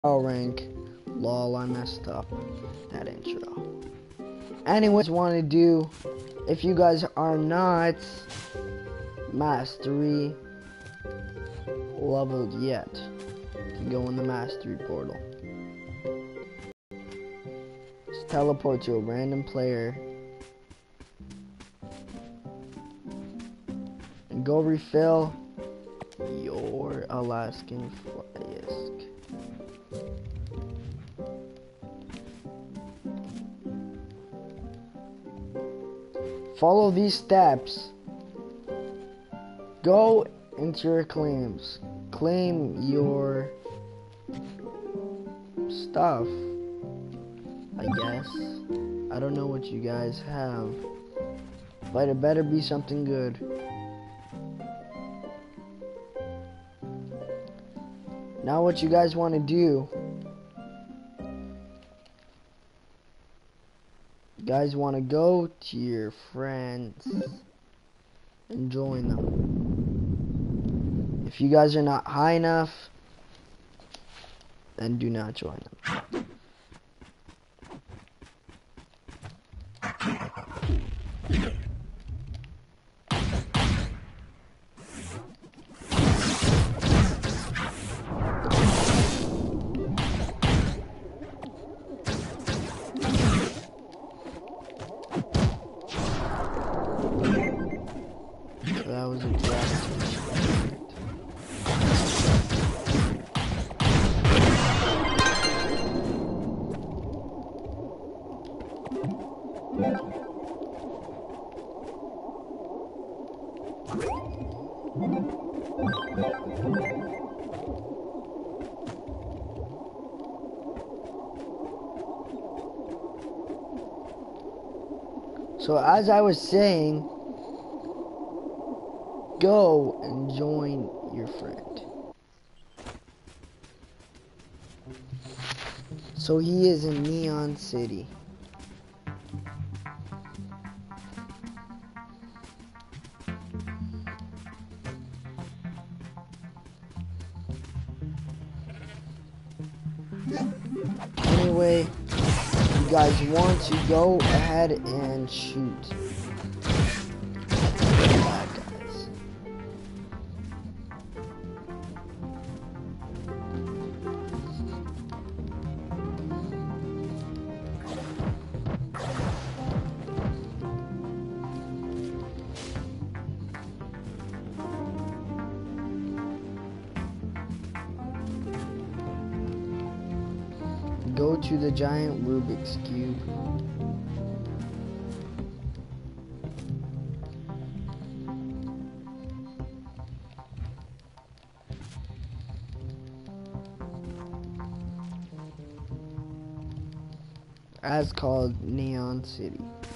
rank. Lol, I messed up that intro. Anyways, want to do, if you guys are not mastery leveled yet, to go in the mastery portal. Just teleport to a random player and go refill your Alaskan flask. Follow these steps. Go into your claims. Claim your stuff, I guess. I don't know what you guys have, but it better be something good. Now what you guys want to do, you guys want to go to your friends and join them. If you guys are not high enough, then do not join them. That was a drastic. So as I was saying, go and join your friend. So he is in Neon City. Anyway, you guys want to go ahead and shoot bad guys. Go to the giant Rubik's Cube. As called Neon City.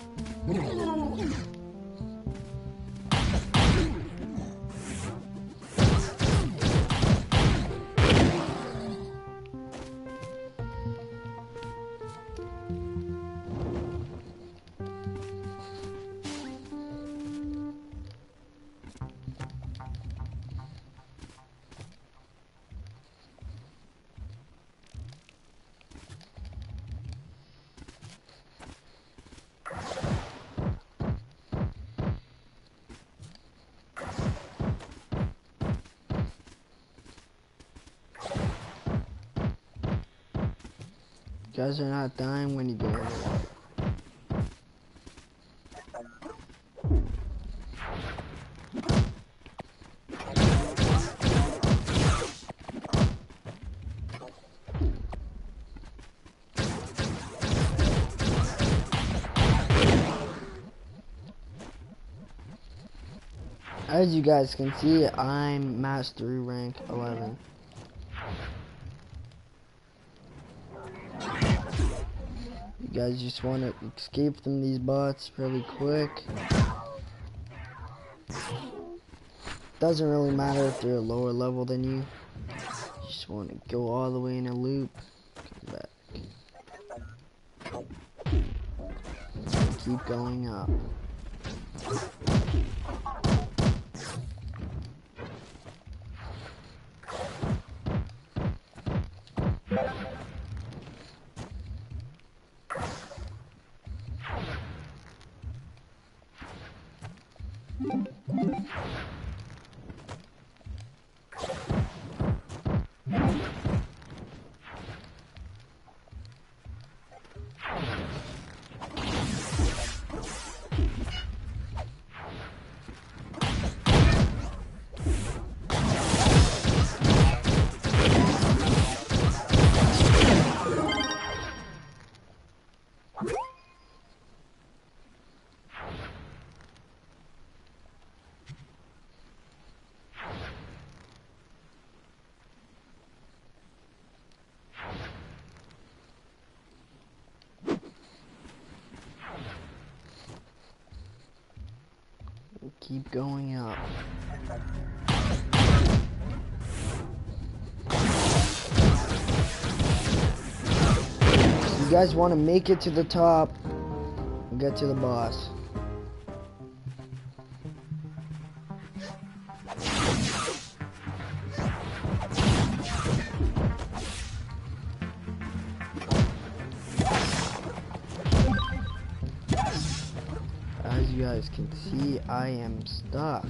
You guys are not dying when you go in the water. As you guys can see, I'm mastery rank 11. You guys just want to escape from these bots really quick. Doesn't really matter if they're a lower level than you. You just want to go all the way in a loop. Come back. Keep going up. keep going up. You guys want to make it to the top and get to the boss. As you guys can see, I am stuck.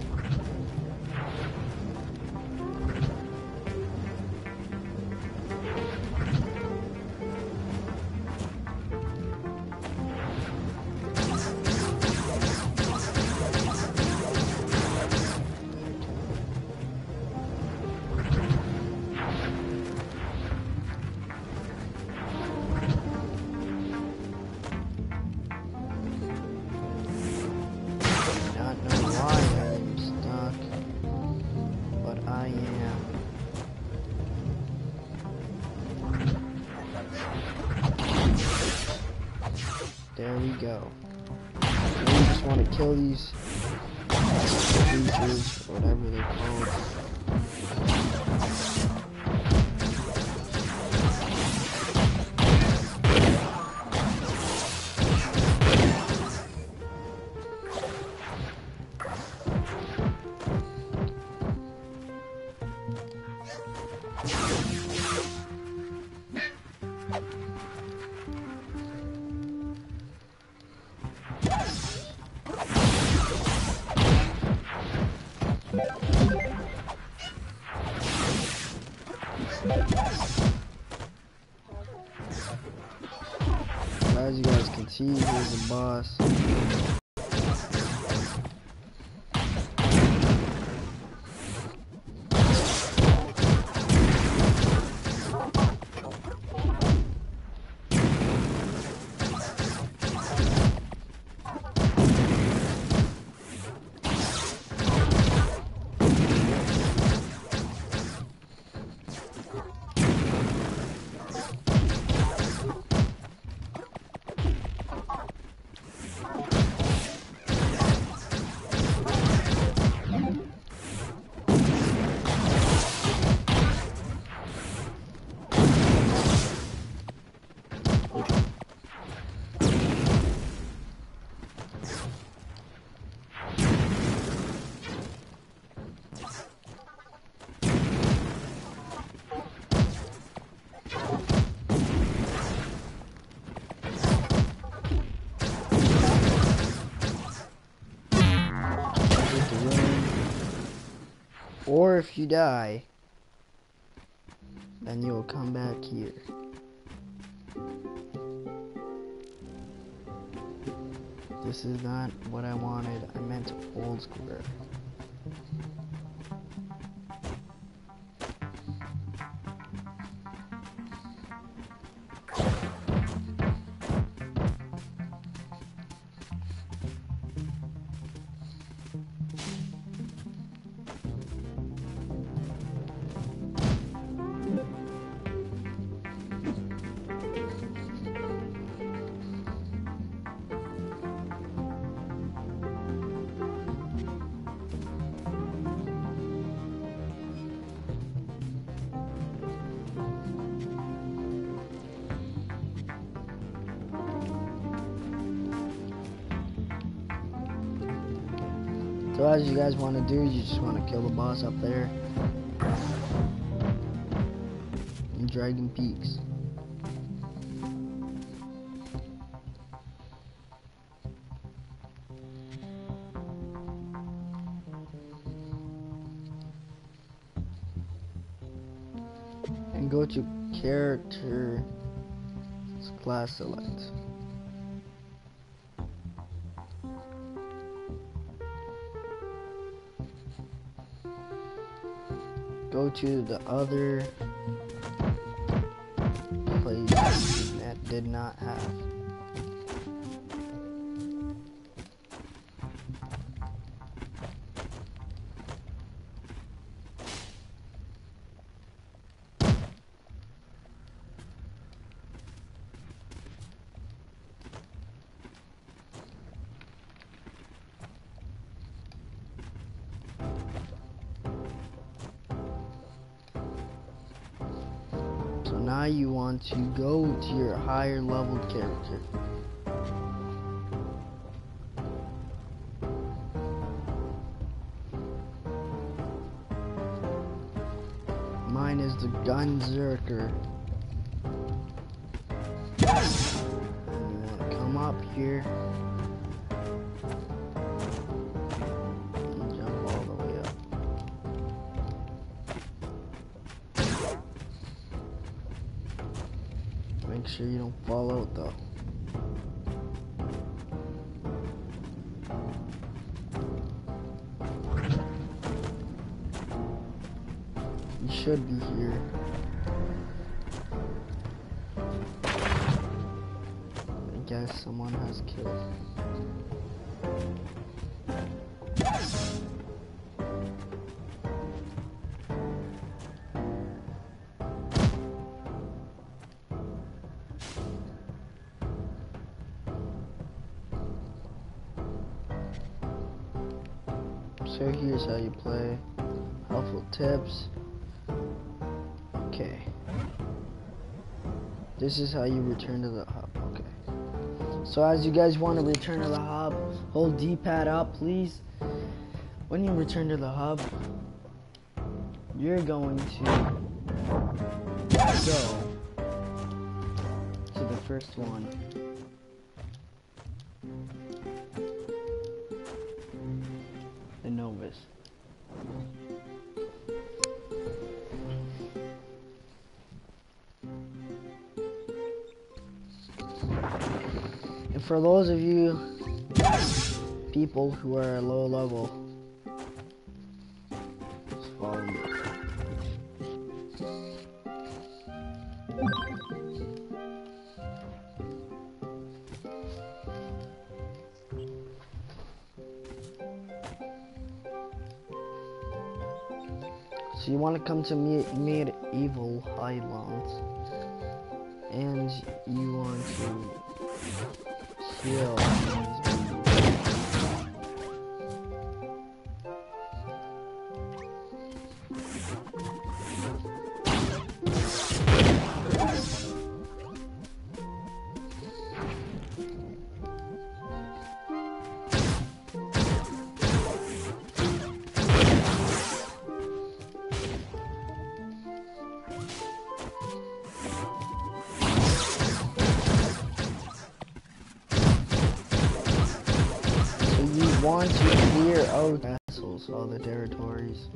There we go. And you just want to kill these creatures, whatever they're called. As you guys can see, here's the boss. Or if you die, then you'll come back here. This is not what I wanted. I meant old square. So as you guys want to do, you just want to kill the boss up there in Dragon Peaks. And go to character class select. Go to the other place that did not have. now you want to go to your higher level character. Mine is the Gunzerker. And you want to come up here and jump all the way up. Make sure you don't fall out though. You should be here. I guess someone has killed. So here's how you play. Helpful tips. Okay. This is how you return to the hub. Okay. So as you guys want to return to the hub, hold D-pad up, please. When you return to the hub, you're going to go to the first one. The Novice. And for those of you people who are low level, just follow me. So you want to come to Medieval Highlands, and you want to kill these people. Want to clear out castles, all the territories.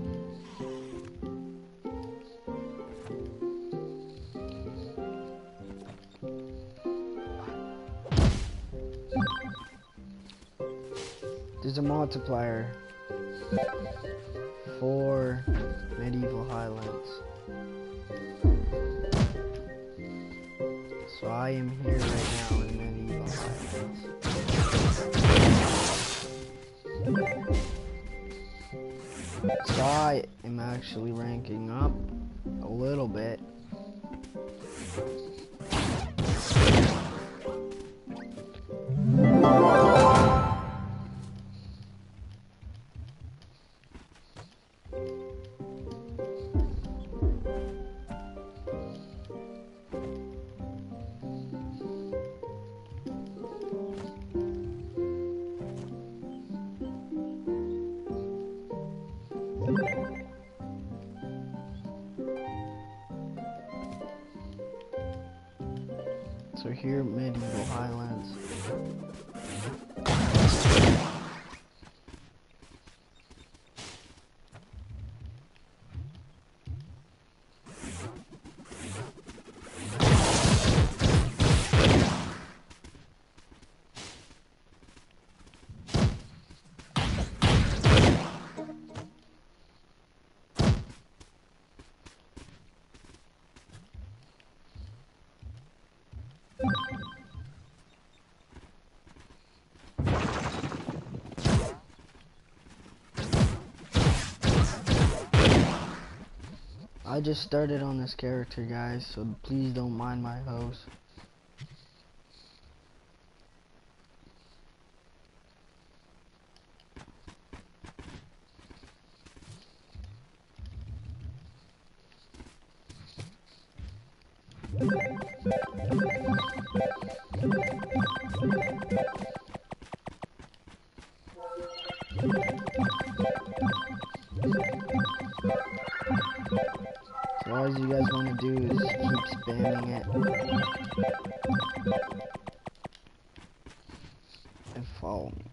There's a multiplier for Medieval Highlands. So I am here right now in Medieval Highlands. So I am actually ranking up a little bit. So here, Medieval Highlands. I just started on this character, guys, so please don't mind my hose. So all you guys want to do is keep spamming it and follow me.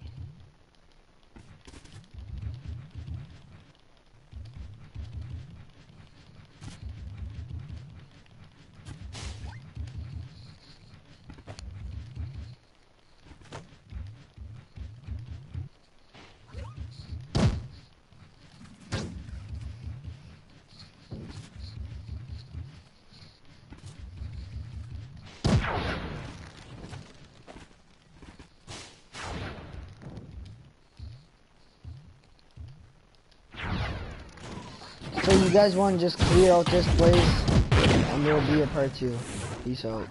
So you guys want to just clear out this place, and there will be a part 2. Peace out.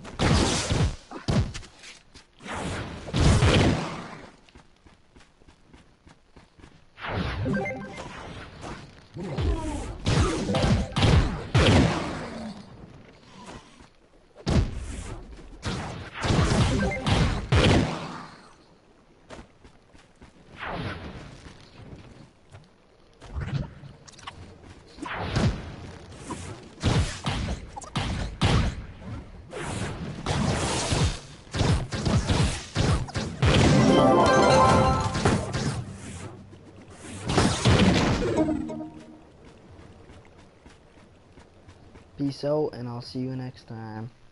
Peace out, and I'll see you next time.